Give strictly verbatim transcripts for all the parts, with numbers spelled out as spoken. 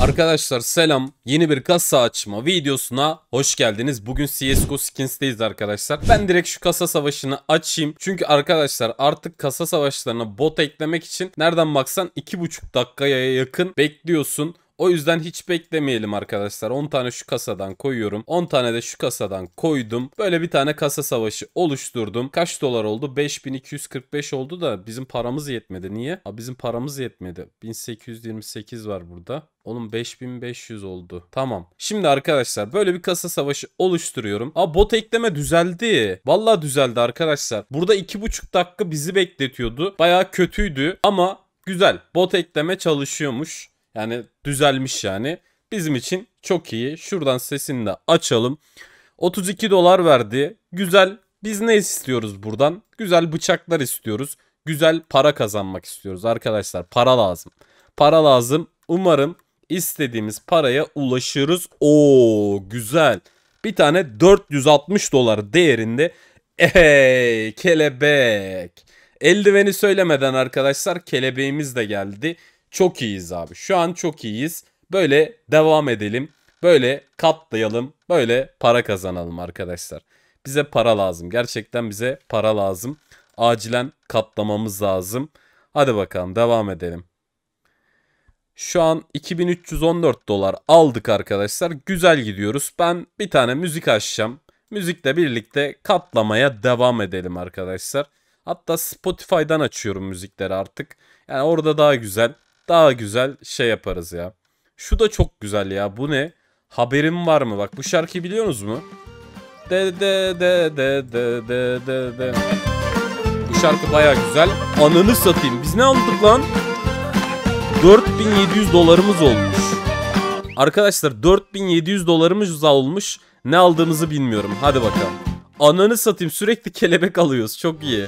Arkadaşlar selam. Yeni bir kasa açma videosuna hoş geldiniz. Bugün C S G O Skins'teyiz arkadaşlar. Ben direkt şu kasa savaşını açayım. Çünkü arkadaşlar artık kasa savaşlarına bot eklemek için nereden baksan iki buçuk dakikaya yakın bekliyorsun. O yüzden hiç beklemeyelim arkadaşlar. on tane şu kasadan koyuyorum. on tane de şu kasadan koydum. Böyle bir tane kasa savaşı oluşturdum. Kaç dolar oldu? beş bin iki yüz kırk beş oldu da bizim paramız yetmedi. Niye? Aa, bizim paramız yetmedi. bin sekiz yüz yirmi sekiz var burada. Oğlum beş bin beş yüz oldu. Tamam. Şimdi arkadaşlar böyle bir kasa savaşı oluşturuyorum. Aa, bot ekleme düzeldi. Vallahi düzeldi arkadaşlar. Burada iki buçuk dakika bizi bekletiyordu. Bayağı kötüydü ama güzel. Bot ekleme çalışıyormuş. Yani düzelmiş yani. Bizim için çok iyi. Şuradan sesini de açalım. otuz iki dolar verdi. Güzel. Biz ne istiyoruz buradan? Güzel bıçaklar istiyoruz. Güzel para kazanmak istiyoruz arkadaşlar. Para lazım. Para lazım. Umarım istediğimiz paraya ulaşırız. Oo güzel. Bir tane dört yüz altmış dolar değerinde. Ey kelebek. Eldiveni söylemeden arkadaşlar kelebeğimiz de geldi. Çok iyiyiz abi. Şu an çok iyiyiz. Böyle devam edelim. Böyle katlayalım. Böyle para kazanalım arkadaşlar. Bize para lazım. Gerçekten bize para lazım. Acilen katlamamız lazım. Hadi bakalım devam edelim. Şu an iki bin üç yüz on dört dolar aldık arkadaşlar. Güzel gidiyoruz. Ben bir tane müzik açacağım. Müzikle birlikte katlamaya devam edelim arkadaşlar. Hatta Spotify'dan açıyorum müzikleri artık. Yani orada daha güzel. Daha güzel şey yaparız ya. Şu da çok güzel ya. Bu ne? Haberim var mı? Bak bu şarkıyı biliyorsunuz mu? De de de de de de de de. Bu şarkı baya güzel. Ananı satayım. Biz ne aldık lan? dört bin yedi yüz dolarımız olmuş. Arkadaşlar dört bin yedi yüz dolarımız olmuş. Ne aldığımızı bilmiyorum. Hadi bakalım. Ananı satayım. Sürekli kelebek alıyoruz. Çok iyi.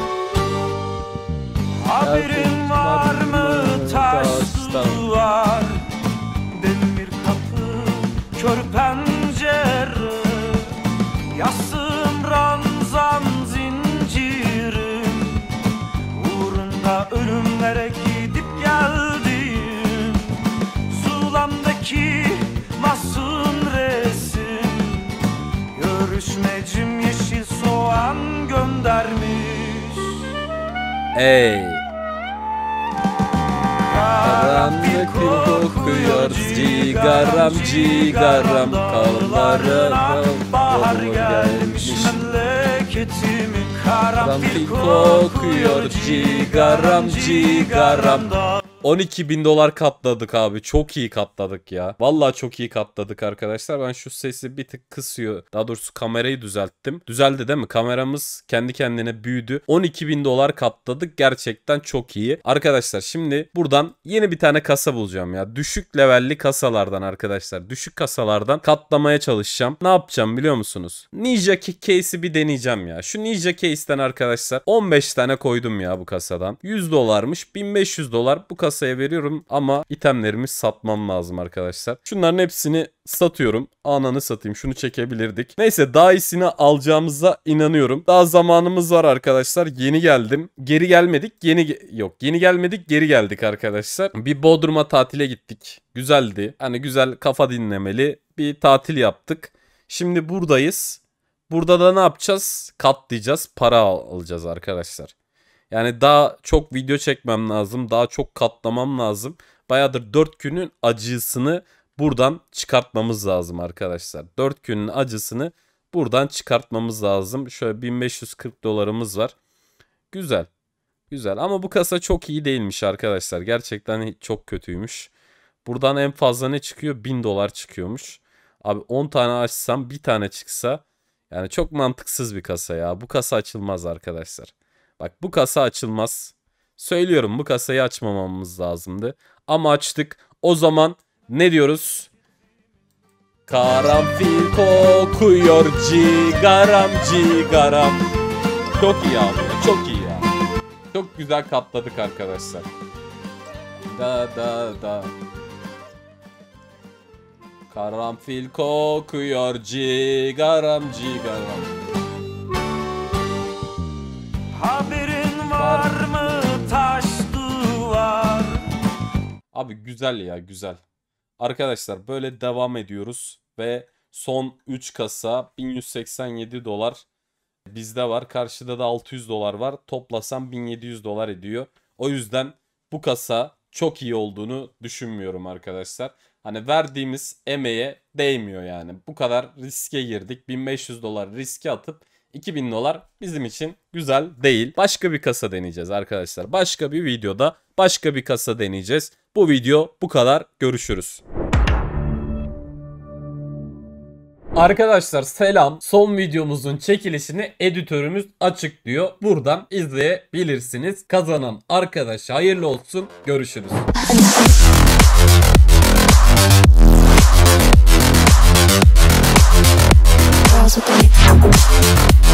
Haberin var mı taşlı var, demir kapı, kör pencere, yasım ranzam zincirim, uğrunda ölümlere gidip geldim, zulamdaki masum resim, görüşmecim yeşil soğan göndermiş. Ey. Karanlık kokuyor cigaram cigaram kallarına bahar gelmiş memleketimin karanfil kokuyor cigaram cigaram. on iki bin dolar katladık abi. Çok iyi katladık ya. Vallahi çok iyi katladık arkadaşlar. Ben şu sesi bir tık kısıyor. Daha doğrusu kamerayı düzelttim. Düzeldi değil mi? Kameramız kendi kendine büyüdü. on iki bin dolar katladık. Gerçekten çok iyi. Arkadaşlar şimdi buradan yeni bir tane kasa bulacağım ya. Düşük levelli kasalardan arkadaşlar. Düşük kasalardan katlamaya çalışacağım. Ne yapacağım biliyor musunuz? Ninja Case'i bir deneyeceğim ya. Şu Ninja Case'ten arkadaşlar on beş tane koydum ya bu kasadan. yüz dolarmış. bin beş yüz dolar bu kasa kasaya veriyorum ama itemlerimi satmam lazım arkadaşlar. Şunların hepsini satıyorum. Ananı satayım, şunu çekebilirdik. Neyse daha iyisini alacağımıza inanıyorum. Daha zamanımız var arkadaşlar. Yeni geldim. Geri gelmedik. Yeni ge yok yeni gelmedik geri geldik arkadaşlar. Bir Bodrum'a tatile gittik. Güzeldi. Hani güzel kafa dinlemeli bir tatil yaptık. Şimdi buradayız. Burada da ne yapacağız? Katlayacağız. Para alacağız arkadaşlar. Yani daha çok video çekmem lazım. Daha çok katlamam lazım. Bayağıdır dört günün acısını buradan çıkartmamız lazım arkadaşlar. dört günün acısını buradan çıkartmamız lazım. Şöyle bin beş yüz kırk dolarımız var. Güzel. Güzel ama bu kasa çok iyi değilmiş arkadaşlar. Gerçekten çok kötüymüş. Buradan en fazla ne çıkıyor? bin dolar çıkıyormuş. Abi on tane açsam bir tane çıksa. Yani çok mantıksız bir kasa ya. Bu kasa açılmaz arkadaşlar. Bak bu kasa açılmaz. Söylüyorum bu kasayı açmamamız lazımdı. Ama açtık. O zaman ne diyoruz? Karanfil kokuyor cigaram cigaram. Çok iyi abi. Çok iyi ya. Çok güzel katladık arkadaşlar. Da da da. Karanfil kokuyor cigaram cigaram. Haberin var mı taş duvar? Abi güzel ya güzel. Arkadaşlar böyle devam ediyoruz ve son üç kasa bin yüz seksen yedi dolar bizde var. Karşıda da altı yüz dolar var. Toplasam bin yedi yüz dolar ediyor. O yüzden bu kasa çok iyi olduğunu düşünmüyorum arkadaşlar. Hani verdiğimiz emeğe değmiyor yani. Bu kadar riske girdik. bin beş yüz dolar riske atıp iki bin dolar bizim için güzel değil. Başka bir kasa deneyeceğiz arkadaşlar. Başka bir videoda başka bir kasa deneyeceğiz. Bu video bu kadar. Görüşürüz. Arkadaşlar selam. Son videomuzun çekilişini editörümüz açıklıyor. Buradan izleyebilirsiniz. Kazanan arkadaşa hayırlı olsun. Görüşürüz. Girls with the